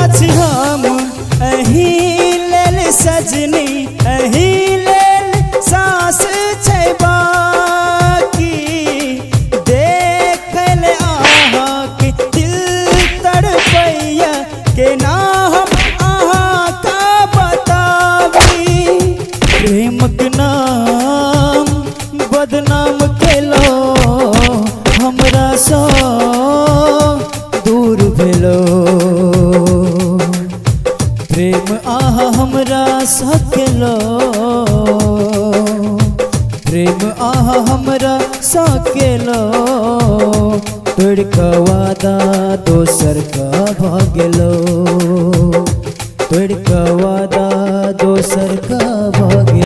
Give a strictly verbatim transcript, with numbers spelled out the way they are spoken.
छी हम अही लेल सजनी, अही लेल सास छै बाकी। देखल अहाँ के दिल तड़पैया के ना हम अहाँ का बताबी। प्रेमक नाम बदनाम केलो हमरा सा दूर भेलो। प्रेम आहा हमरा सकेलो, प्रेम आहा हमरा सकेलो। तोड़ का वादा दोसर का भागेलो, तोड़ का वादा दोसर का भागेलो।